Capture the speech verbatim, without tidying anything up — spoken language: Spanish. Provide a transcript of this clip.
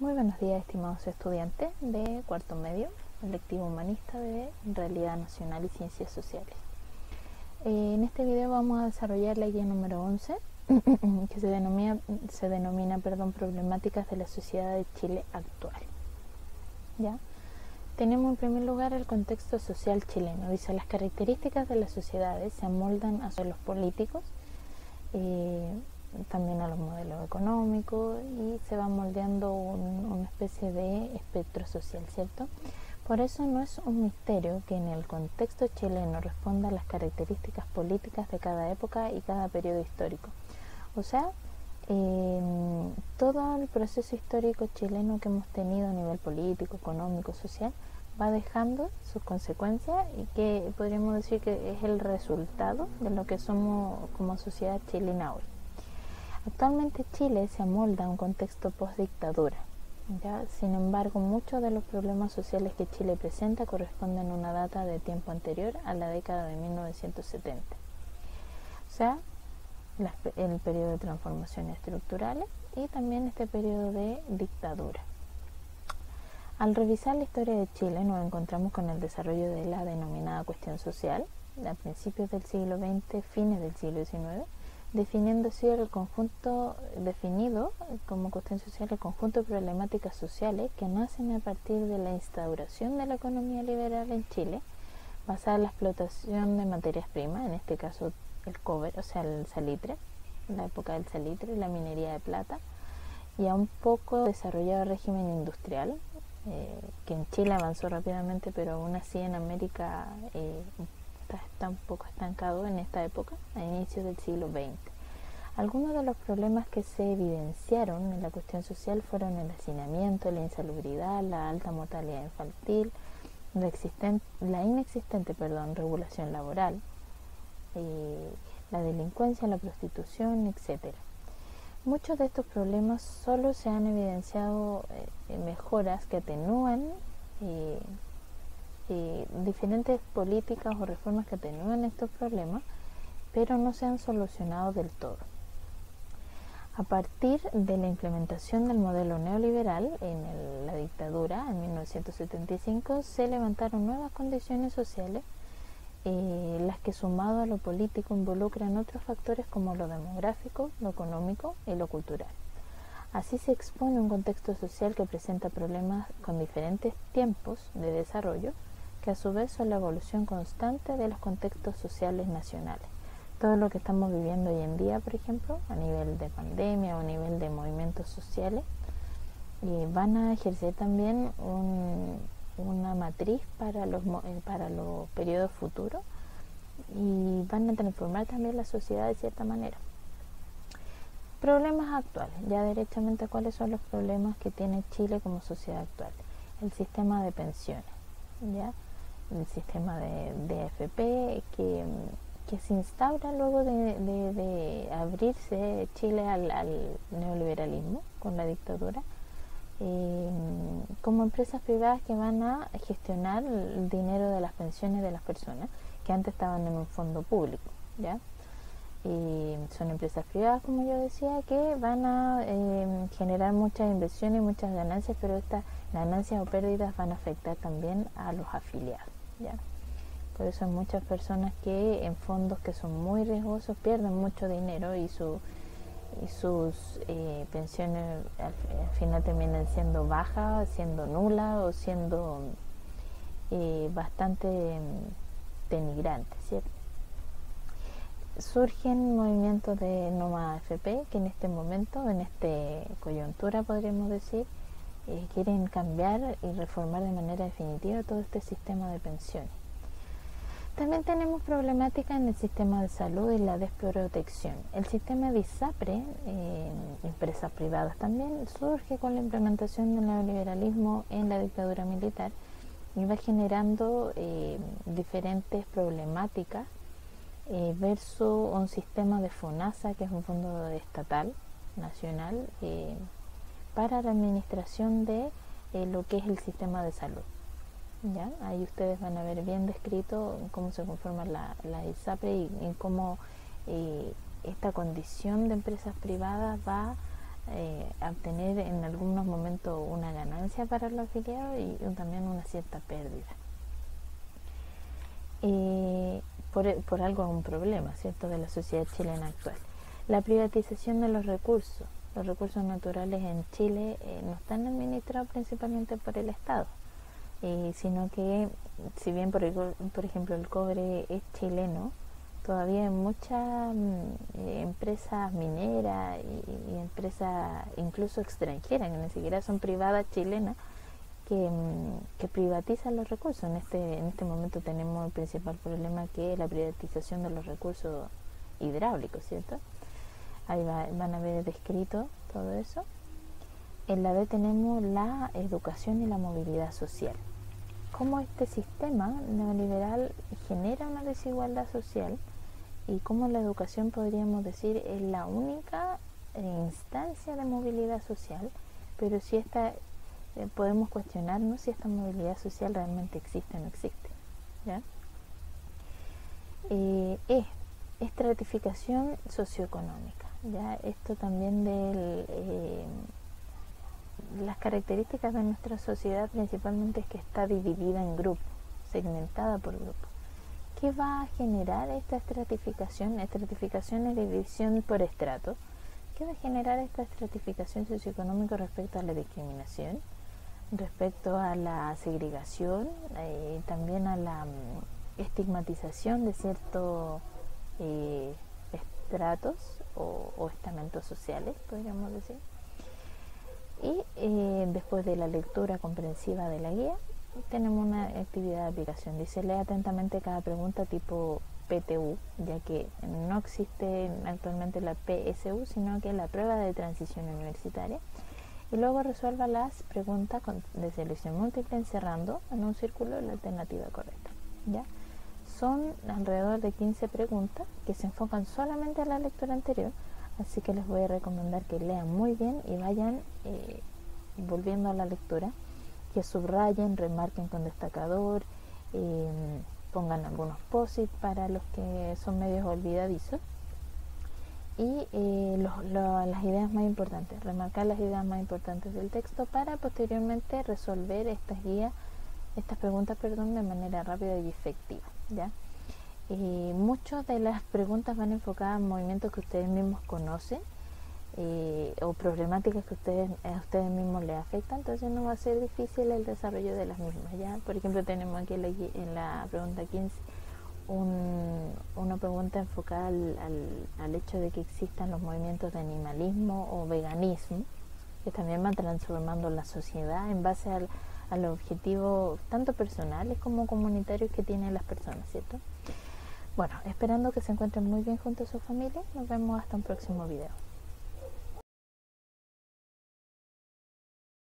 Muy buenos días, estimados estudiantes de cuarto medio, lectivo humanista de Realidad Nacional y Ciencias Sociales. Eh, en este video vamos a desarrollar la guía número once, que se denomina, se denomina perdón, Problemáticas de la Sociedad de Chile Actual. ¿Ya? Tenemos en primer lugar el contexto social chileno. Dice: las características de las sociedades se amoldan a los políticos, eh, también a los modelos económicos, y se va moldeando un, una especie de espectro social, ¿cierto? Por eso no es un misterio que en el contexto chileno responda a las características políticas de cada época y cada periodo histórico. O sea, eh, todo el proceso histórico chileno que hemos tenido a nivel político, económico, social, va dejando sus consecuencias, y que podríamos decir que es el resultado de lo que somos como sociedad chilena hoy. Actualmente Chile se amolda a un contexto post-dictadura. ¿Ya? Sin embargo, muchos de los problemas sociales que Chile presenta corresponden a una data de tiempo anterior a la década de mil novecientos setenta. O sea, la, el periodo de transformaciones estructurales y también este periodo de dictadura. Al revisar la historia de Chile nos encontramos con el desarrollo de la denominada cuestión social a principios del siglo veinte, fines del siglo diecinueve, definiendo así el conjunto definido como cuestión social el conjunto de problemáticas sociales que nacen a partir de la instauración de la economía liberal en Chile, basada en la explotación de materias primas, en este caso el cobre, o sea el salitre, la época del salitre, la minería de plata, y a un poco desarrollado régimen industrial, eh, que en Chile avanzó rápidamente, pero aún así en América eh, está, está un poco estancado en esta época, a inicios del siglo veinte. Algunos de los problemas que se evidenciaron en la cuestión social fueron el hacinamiento, la insalubridad, la alta mortalidad infantil, la, existente, la inexistente perdón, regulación laboral, eh, la delincuencia, la prostitución, etcétera. Muchos de estos problemas solo se han evidenciado eh, mejoras que atenúan eh, eh, diferentes políticas o reformas que atenúan estos problemas, pero no se han solucionado del todo. A partir de la implementación del modelo neoliberal en el, la dictadura en mil novecientos setenta y cinco, se levantaron nuevas condiciones sociales, eh, las que sumado a lo político involucran otros factores como lo demográfico, lo económico y lo cultural. Así se expone un contexto social que presenta problemas con diferentes tiempos de desarrollo, que a su vez son la evolución constante de los contextos sociales nacionales. Todo lo que estamos viviendo hoy en día, por ejemplo, a nivel de pandemia o a nivel de movimientos sociales, eh, van a ejercer también un, una matriz para los, eh, para los periodos futuros, y van a transformar también la sociedad de cierta manera. Problemas actuales, ya derechamente, ¿cuáles son los problemas que tiene Chile como sociedad actual? El sistema de pensiones, ¿ya? El sistema de, de A F P que, que se instaura luego de, de, de abrirse Chile al, al neoliberalismo con la dictadura, eh, como empresas privadas que van a gestionar el dinero de las pensiones de las personas que antes estaban en un fondo público, ¿ya? Y son empresas privadas, como yo decía, que van a eh, generar muchas inversiones y muchas ganancias, pero estas ganancias o pérdidas van a afectar también a los afiliados, ¿ya? Por eso hay muchas personas que en fondos que son muy riesgosos pierden mucho dinero, y, su, y sus eh, pensiones al, al final terminan siendo bajas, siendo nulas o siendo eh, bastante eh, denigrantes, ¿cierto? Surgen movimientos de nómada A F P que en este momento, en esta coyuntura podríamos decir, eh, quieren cambiar y reformar de manera definitiva todo este sistema de pensiones. También tenemos problemática en el sistema de salud y la desprotección. El sistema de ISAPRE, eh, empresas privadas también, surge con la implementación del neoliberalismo en la dictadura militar, y va generando eh, diferentes problemáticas Eh, versus un sistema de FONASA, que es un fondo estatal nacional eh, para la administración de eh, lo que es el sistema de salud, ¿ya? Ahí ustedes van a ver bien descrito cómo se conforma la, la ISAPRE, y, y cómo eh, esta condición de empresas privadas va eh, obtener en algunos momentos una ganancia para los afiliados y también una cierta pérdida. Eh, por, por algo es un problema, ¿cierto?, de la sociedad chilena actual. La privatización de los recursos. Los recursos naturales en Chile eh, no están administrados principalmente por el Estado, eh, sino que, si bien por, el, por ejemplo el cobre es chileno, todavía hay muchas eh, empresas mineras y, y empresas incluso extranjeras, que ni siquiera son privadas chilenas, que, que privatizan los recursos. En este, en este momento tenemos el principal problema, que es la privatización de los recursos hidráulicos, ¿cierto? Ahí va, van a ver descrito todo eso. En la B tenemos la educación y la movilidad social. Cómo este sistema neoliberal genera una desigualdad social y cómo la educación, podríamos decir, es la única instancia de movilidad social, pero si esta, eh, podemos cuestionarnos si esta movilidad social realmente existe o no existe, ¿ya? Eh, e, estratificación socioeconómica, ¿ya? Esto también de eh, las características de nuestra sociedad principalmente es que está dividida en grupos, segmentada por grupos. ¿Qué va a generar esta estratificación? Estratificación es división por estrato. ¿Qué va a generar esta estratificación socioeconómica respecto a la discriminación, respecto a la segregación, eh, también a la um, estigmatización de ciertos eh, estratos o, o estamentos sociales, podríamos decir? Y eh, después de la lectura comprensiva de la guía, tenemos una actividad de aplicación. Dice: lea atentamente cada pregunta tipo P T U, ya que no existe actualmente la P S U, sino que la prueba de transición universitaria. Y luego resuelva las preguntas de selección múltiple encerrando en un círculo la alternativa correcta, ¿ya? Son alrededor de quince preguntas que se enfocan solamente a la lectura anterior, así que les voy a recomendar que lean muy bien y vayan eh, volviendo a la lectura, que subrayen, remarquen con destacador, eh, pongan algunos post-it para los que son medios olvidadizos, y eh, los, lo, las ideas más importantes, remarcar las ideas más importantes del texto para posteriormente resolver estas guías, estas preguntas, perdón, de manera rápida y efectiva, ¿ya? Eh, muchas de las preguntas van enfocadas en movimientos que ustedes mismos conocen, eh, o problemáticas que ustedes, a ustedes mismos les afectan, entonces no va a ser difícil el desarrollo de las mismas, ¿ya? Por ejemplo, tenemos aquí en la, en la pregunta quince un, una pregunta enfocada al, al, al hecho de que existan los movimientos de animalismo o veganismo, que también van transformando la sociedad en base al, al objetivo tanto personales como comunitarios que tienen las personas, ¿cierto? Bueno, esperando que se encuentren muy bien junto a su familia. Nos vemos hasta un próximo video.